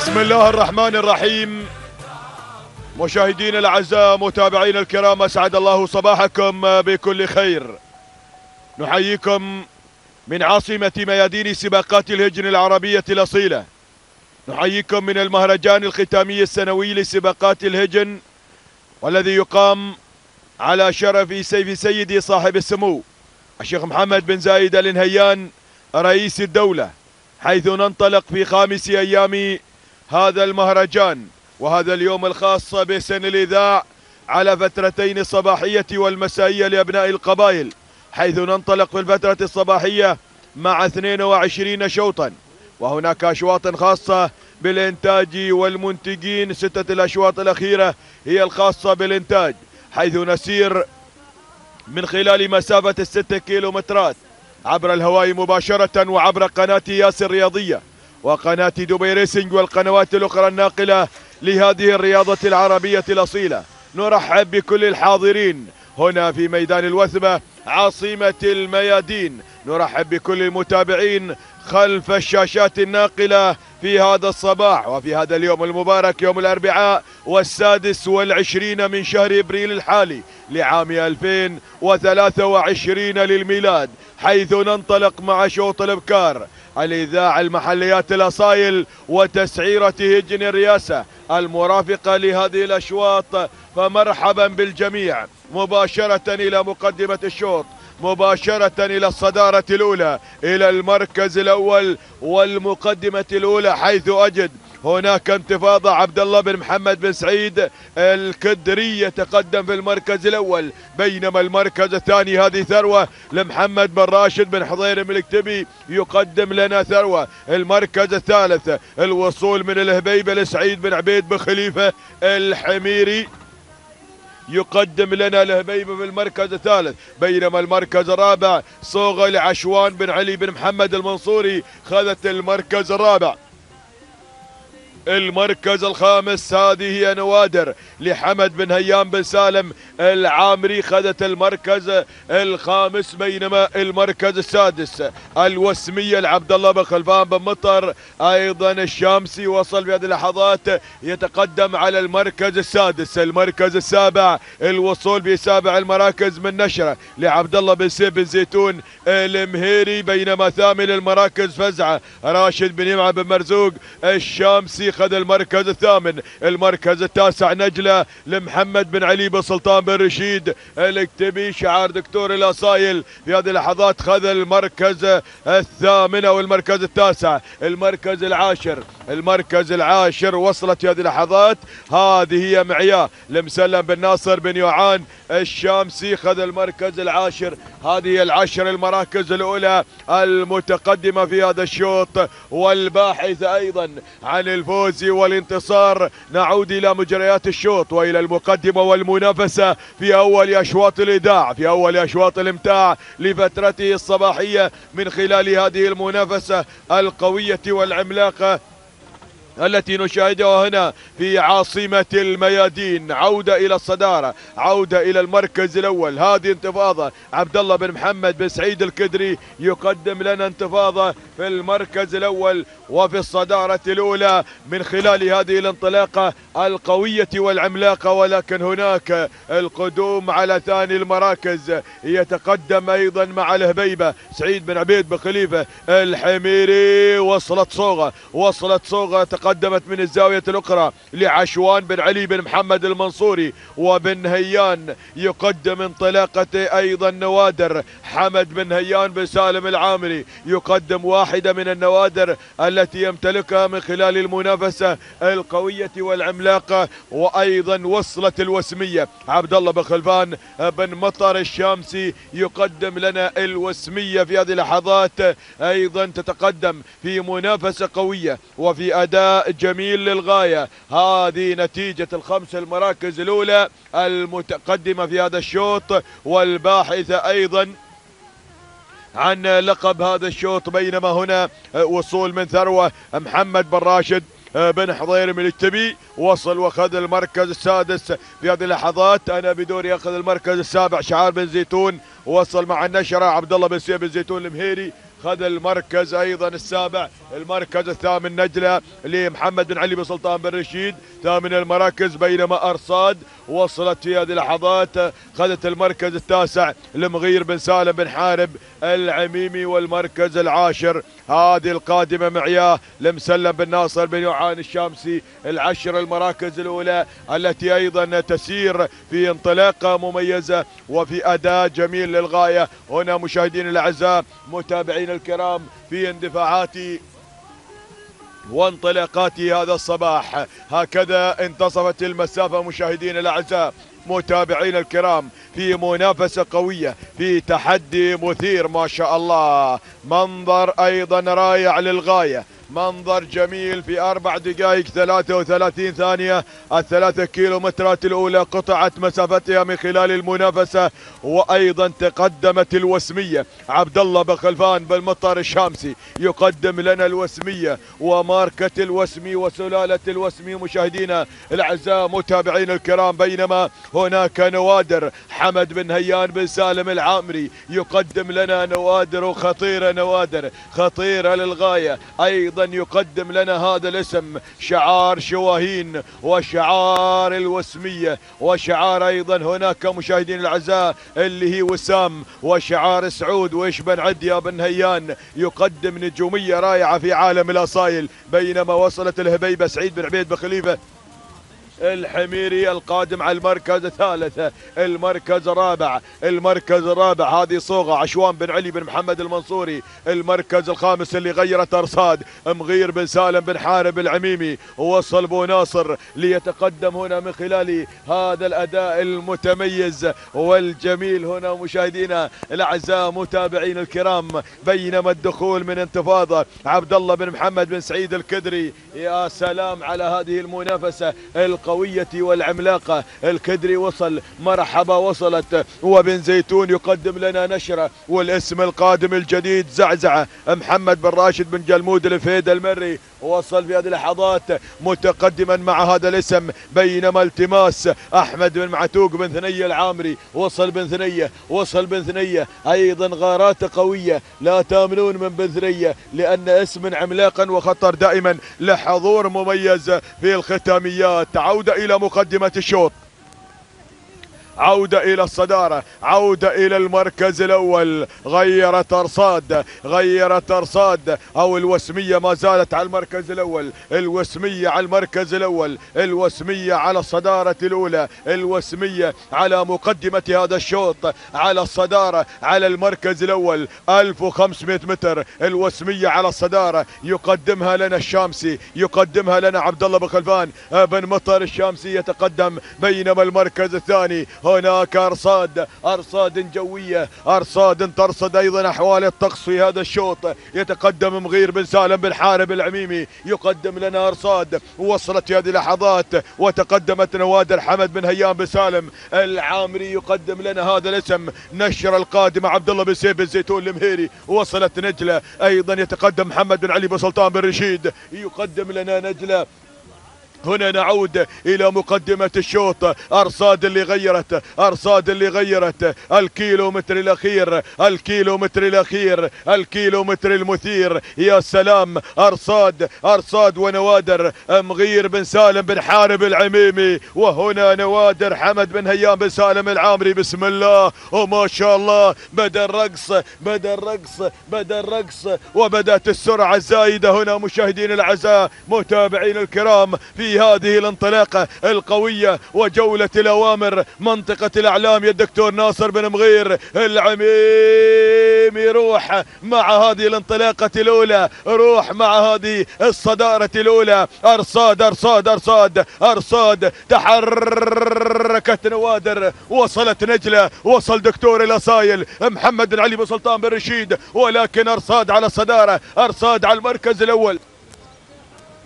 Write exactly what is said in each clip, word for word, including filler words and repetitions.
بسم الله الرحمن الرحيم. مشاهدينا الاعزاء، متابعينا الكرام، اسعد الله صباحكم بكل خير. نحييكم من عاصمة ميادين سباقات الهجن العربية الأصيلة. نحييكم من المهرجان الختامي السنوي لسباقات الهجن، والذي يقام على شرف سيف سيدي صاحب السمو الشيخ محمد بن زايد آل نهيان رئيس الدولة، حيث ننطلق في خامس أيام هذا المهرجان، وهذا اليوم الخاص بسن الإذاع على فترتين الصباحية والمسائية لأبناء القبائل، حيث ننطلق في الفترة الصباحية مع اثنين وعشرين شوطا، وهناك أشواط خاصة بالإنتاج والمنتجين. ستة الأشواط الأخيرة هي الخاصة بالإنتاج، حيث نسير من خلال مسافة الستة كيلومترات عبر الهواء مباشرة، وعبر قناة ياس الرياضية وقناة دبي ريسنج والقنوات الأخرى الناقلة لهذه الرياضة العربية الأصيلة. نرحب بكل الحاضرين هنا في ميدان الوثبة عاصمة الميادين، نرحب بكل المتابعين خلف الشاشات الناقلة في هذا الصباح وفي هذا اليوم المبارك، يوم الأربعاء والسادس والعشرين من شهر إبريل الحالي لعام ألفين وثلاثة وعشرين للميلاد، حيث ننطلق مع شوط الإبكار الإذاعة المحليات الأصايل وتسعيرة هجن الرئاسة المرافقة لهذه الأشواط. فمرحبا بالجميع مباشرة إلى مقدمة الشوط، مباشرة إلى الصدارة الأولى، إلى المركز الأول والمقدمة الأولى، حيث أجد هناك انتفاضة. عبد الله بن محمد بن سعيد الكدري يتقدم في المركز الأول، بينما المركز الثاني هذه ثروة لمحمد بن راشد بن حضير الملكتبي يقدم لنا ثروة. المركز الثالث الوصول من الهبيبة لسعيد بن عبيد بن خليفة الحميري يقدم لنا الهبيبة في المركز الثالث، بينما المركز الرابع صوغة لعشوان بن علي بن محمد المنصوري خذت المركز الرابع. المركز الخامس هذه هي نوادر لحمد بن هيام بن سالم العامري خذت المركز الخامس، بينما المركز السادس الوسمية لعبد الله بن خلفان بن مطر ايضا الشامسي وصل في هذه اللحظات يتقدم على المركز السادس. المركز السابع الوصول في سابع المراكز من نشرة لعبد الله بن سيف بن زيتون المهيري، بينما ثامن المراكز فزعة راشد بن يمعة بن مرزوق الشامسي خذ المركز الثامن. المركز التاسع نجلة لمحمد بن علي بن سلطان بن رشيد الاكتبي شعار دكتور الأصايل في هذه اللحظات خذ المركز الثامن او المركز التاسع. المركز العاشر المركز العاشر وصلت في هذه اللحظات هذه هي معياه لمسلم بن ناصر بن يوعان الشامسي خذ المركز العاشر. هذه العشر المراكز الأولى المتقدمة في هذا الشوط، والباحث أيضا عن الفوز والانتصار. نعود إلى مجريات الشوط وإلى المقدمة والمنافسة في أول أشواط الإذاعة، في أول أشواط الإمتاع لفترته الصباحية من خلال هذه المنافسة القوية والعملاقة التي نشاهدها هنا في عاصمة الميادين. عودة إلى الصدارة، عودة إلى المركز الأول، هذه انتفاضة. عبد الله بن محمد بن سعيد الكدري يقدم لنا انتفاضة في المركز الأول وفي الصدارة الأولى من خلال هذه الانطلاقة القوية والعملاقة، ولكن هناك القدوم على ثاني المراكز يتقدم أيضا مع الهبيبة سعيد بن عبيد بن خليفة الحميري. وصلت صوغة وصلت صوغة تقدمت من الزاوية الأخرى لعشوان بن علي بن محمد المنصوري وبن هيان يقدم انطلاقة أيضا نوادر. حمد بن هيان بن سالم العامري يقدم واحدة من النوادر التي يمتلكها من خلال المنافسة القوية والعملاقة. وأيضا وصلت الوسمية عبد الله بن خلفان بن مطر الشامسي يقدم لنا الوسمية في هذه اللحظات، أيضا تتقدم في منافسة قوية وفي أداء جميل للغاية. هذه نتيجة الخمس المراكز الأولى المتقدمة في هذا الشوط، والباحث أيضا عن لقب هذا الشوط. بينما هنا وصول من ثروة محمد بن راشد بن حضير الملكتبي وصل واخذ المركز السادس في هذه اللحظات. انا بدوري اخذ المركز السابع شعار بن زيتون وصل مع النشرة. عبد الله بن سيف بن زيتون المهيري خذ المركز ايضا السابع. المركز الثامن نجلة لمحمد بن علي بن سلطان بن رشيد، ثامن المراكز. بينما ارصاد وصلت في هذه اللحظات خذت المركز التاسع لمغير بن سالم بن حارب العميمي. والمركز العاشر هذه القادمة معياه لمسلم بن ناصر بن يوعان الشامسي. العشر المراكز الأولى التي أيضا تسير في انطلاقة مميزة وفي أداء جميل للغاية. هنا مشاهدين الأعزاء متابعين الكرام في اندفاعات وانطلاقات هذا الصباح هكذا انتصفت المسافة مشاهدين الأعزاء متابعين الكرام في منافسة قوية في تحدي مثير ما شاء الله. منظر أيضا رائع للغاية، منظر جميل في أربع دقائق ثلاثة وثلاثين ثانية. الثلاثة كيلومترات الأولى قطعت مسافتها من خلال المنافسة، وأيضا تقدمت الوسمية. عبد الله بن خلفان بالمطار الشامسي يقدم لنا الوسمية وماركة الوسمي وسلالة الوسمي مشاهدينا الأعزاء متابعين الكرام. بينما هناك نوادر حمد بن هيان بن سالم العامري يقدم لنا نوادر خطيرة، نوادر خطيرة للغاية. أيضا يقدم لنا هذا الاسم شعار شواهين وشعار الوسمية وشعار أيضا هناك مشاهدين الأعزاء اللي هي وسام وشعار سعود. وإيش بنعد يا بن هيان يقدم نجومية رائعة في عالم الأصايل. بينما وصلت الهبيبة سعيد بن عبيد بن خليفة الحميري القادم على المركز الثالث. المركز الرابع، المركز الرابع هذه صوغة عشوان بن علي بن محمد المنصوري. المركز الخامس اللي غيرت ارصاد مغير بن سالم بن حارب العميمي. وصل بو ناصر ليتقدم هنا من خلال هذا الاداء المتميز والجميل هنا مشاهدينا الاعزاء متابعين الكرام. بينما الدخول من انتفاضة عبد الله بن محمد بن سعيد الكدري. يا سلام على هذه المنافسة القوية والعملاقة. الكدري وصل، مرحبا وصلت. وبن زيتون يقدم لنا نشرة. والاسم القادم الجديد زعزعة محمد بن راشد بن جلمود الفيد المري وصل في هذه اللحظات متقدما مع هذا الاسم. بينما التماس احمد بن معتوق بن ثنية العامري وصل بن ثنية، وصل بن ثنية ايضا غارات قوية لا تامنون من بن ثنية لان اسم عملاقا وخطر دائما لحضور مميز في الختاميات. عودة الى مقدمة الشوط، عودة إلى الصدارة، عودة إلى المركز الأول. غيرت أرصاد، غيرت أرصاد أو الوسمية ما زالت على المركز الأول. الوسمية على المركز الأول، الوسمية على الصدارة الأولى، الوسمية على مقدمة هذا الشوط، على الصدارة، على المركز الأول. ألف وخمسمائة متر الوسمية على الصدارة يقدمها لنا الشامسي، يقدمها لنا عبد الله بن خلفان بن مطر الشامسي يتقدم. بينما المركز الثاني هناك أرصاد، أرصاد جوية، أرصاد ترصد أيضا أحوال الطقس في هذا الشوط. يتقدم مغير بن سالم بن حارب العميمي يقدم لنا أرصاد. وصلت في هذه اللحظات وتقدمت نوادر حمد بن هيان بن سالم العامري يقدم لنا هذا الاسم. نشر القادمة عبد الله بن سيف بن زيتون المهيري. وصلت نجلة أيضا يتقدم محمد بن علي بن سلطان بن رشيد يقدم لنا نجلة. هنا نعود إلى مقدمة الشوط. أرصاد اللي غيرت، أرصاد اللي غيرت الكيلومتر الأخير، الكيلومتر الأخير، الكيلومتر المثير. يا سلام، أرصاد، أرصاد ونوادر مغير بن سالم بن حارب العميمي. وهنا نوادر حمد بن هيان بن سالم العامري. بسم الله وما شاء الله، بدأ الرقص، بدأ الرقص، بدأ الرقص وبدأت السرعة الزايدة هنا مشاهدين الأعزاء متابعين الكرام في هذه الانطلاقة القوية وجولة الأوامر. منطقة الأعلام يا الدكتور ناصر بن مغير العميمي. روح مع هذه الانطلاقة الأولى، روح مع هذه الصدارة الأولى. أرصاد، أرصاد، أرصاد، أرصاد تحركت نوادر. وصلت نجلة، وصل دكتور الأصايل محمد بن علي بن سلطان بن رشيد. ولكن أرصاد على الصدارة، أرصاد على المركز الأول.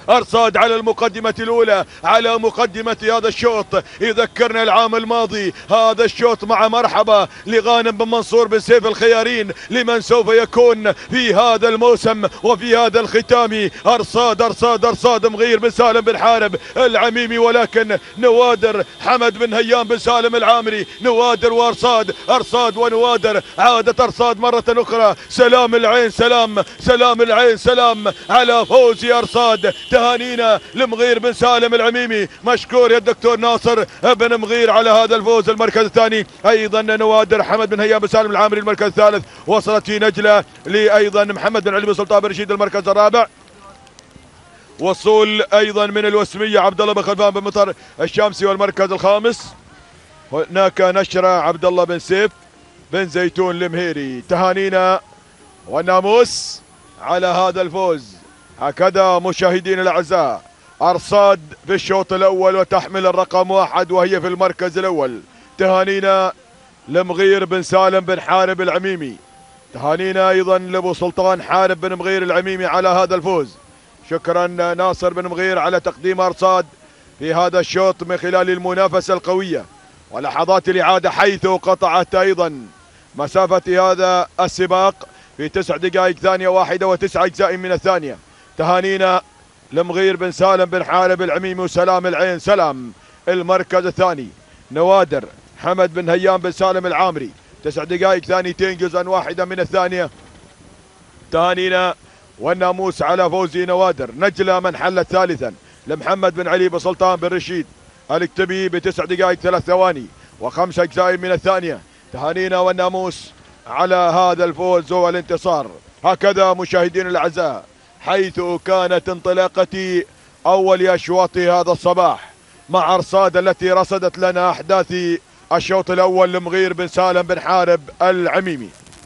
أرصاد على المقدمة الأولى، على مقدمة هذا الشوط يذكرنا العام الماضي. هذا الشوط مع مرحبا لغانم بن منصور بن سيف الخيارين لمن سوف يكون في هذا الموسم وفي هذا الختام. أرصاد أرصاد أرصاد مغير بن سالم بن حارب العميمي، ولكن نوادر حمد بن هيام بن سالم العامري. نوادر وأرصاد، أرصاد ونوادر. عادة أرصاد مرة أخرى. سلام العين سلام، سلام العين سلام على فوزي أرصاد. تهانينا لمغير بن سالم العميمي، مشكور يا الدكتور ناصر بن مغير على هذا الفوز. المركز الثاني أيضا نوادر حمد بن هيام بن سالم العامري. المركز الثالث وصلت في نجلة لأيضا محمد بن علي بن سلطان بن رشيد. المركز الرابع وصول أيضا من الوسمية عبد الله بن خلفان بن مطر الشامسي. والمركز الخامس هناك نشرة عبد الله بن سيف بن زيتون المهيري. تهانينا والناموس على هذا الفوز. هكذا مشاهدينا الاعزاء أرصاد في الشوط الاول وتحمل الرقم واحد وهي في المركز الاول. تهانينا لمغير بن سالم بن حارب العميمي. تهانينا ايضا لابو سلطان حارب بن مغير العميمي على هذا الفوز. شكرا ناصر بن مغير على تقديم أرصاد في هذا الشوط من خلال المنافسة القوية ولحظات الإعادة، حيث قطعت أيضا مسافة هذا السباق في تسع دقائق ثانية واحدة وتسع أجزاء من الثانية. تهانينا لمغير بن سالم بن حارب العميمي وسلام العين سلام. المركز الثاني نوادر حمد بن هيام بن سالم العامري، تسع دقائق ثانيتين جزءا واحدة من الثانية. تهانينا والناموس على فوز نوادر. نجلة من حلت ثالثا لمحمد بن علي بن سلطان بن رشيد الكتبي بتسع دقائق ثلاث ثواني وخمس أجزاء من الثانية. تهانينا والناموس على هذا الفوز والانتصار. هكذا مشاهدينا الأعزاء حيث كانت انطلاقتي أول أشواط هذا الصباح مع أرصاد التي رصدت لنا أحداث الشوط الأول لمغير بن سالم بن حارب العميمي.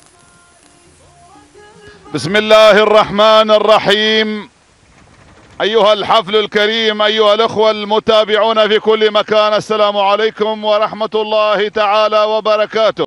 بسم الله الرحمن الرحيم. أيها الحفل الكريم، أيها الأخوة المتابعون في كل مكان، السلام عليكم ورحمة الله تعالى وبركاته.